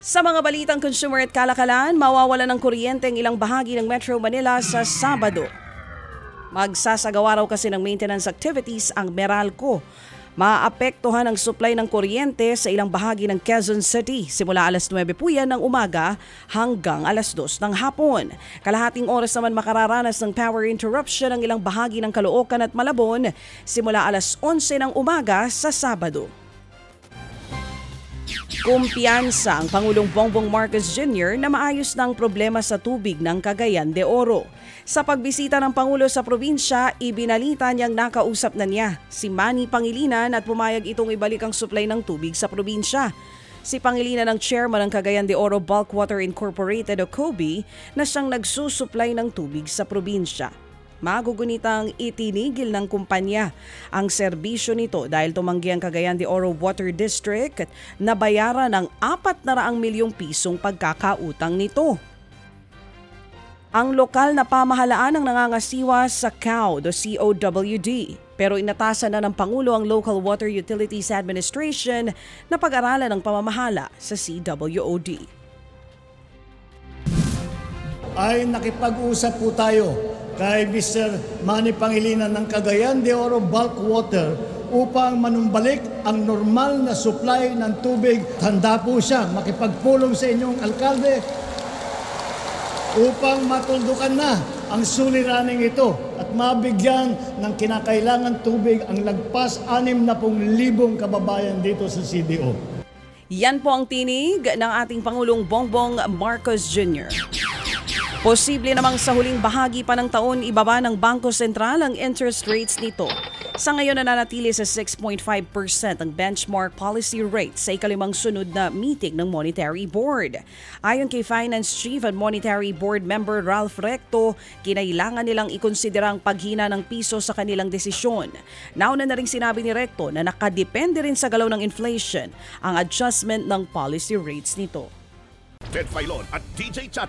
Sa mga balitang consumer at kalakalan, mawawalan ng kuryente ang ilang bahagi ng Metro Manila sa Sabado. Magsasagawa raw kasi ng maintenance activities ang Meralco. Maapektuhan ang supply ng kuryente sa ilang bahagi ng Quezon City simula alas 9 po yan ng umaga hanggang alas 2 ng hapon. Kalahating oras naman makararanas ng power interruption ang ilang bahagi ng Caloocan at Malabon simula alas 11 ng umaga sa Sabado. Kumpiyansa ang Pangulong Bongbong Marcos Jr. na maayos ng problema sa tubig ng Cagayan de Oro. Sa pagbisita ng Pangulo sa probinsya, ibinalita niyang nakausap na niya si Manny Pangilinan at pumayag itong ibalik ang supply ng tubig sa probinsya. Si Pangilinan ang chairman ng Cagayan de Oro Bulk Water Incorporated o COBI na siyang nagsusupply ng tubig sa probinsya. Magugunitang itinigil ng kumpanya ang serbisyo nito dahil tumanggi ang Cagayan de Oro Water District na bayaran ng 400 milyong pisong pagkakautang nito. Ang lokal na pamahalaan ang nangangasiwa sa COWD o COWD pero inatasan na ng Pangulo ang Local Water Utilities Administration na pag-aralan ng pamamahala sa CWOD. Ay nakipag-usap po tayo kay Mr. Manny Pangilinan ng Cagayan de Oro Bulk Water upang manumbalik ang normal na supply ng tubig. Handa po siya makipagpulong sa inyong alkalde upang matuldukan na ang suliraning ito at mabigyan ng kinakailangan tubig ang lagpas 60,000 kababayan dito sa CDO. Yan po ang tinig ng ating Pangulong Bongbong Marcos Jr. Posible namang sa huling bahagi pa ng taon ibaba ng Bangko Sentral ang interest rates nito. Sa ngayon nananatili sa 6.5% ang benchmark policy rate sa ikalimang sunod na meeting ng Monetary Board. Ayon kay Finance Chief at Monetary Board member Ralph Recto, kinailangan nilang ikonsidera ang paghina ng piso sa kanilang desisyon. Nauna na rin sinabi ni Recto na nakadepende rin sa galaw ng inflation ang adjustment ng policy rates nito. Ted Filon at DJ Chat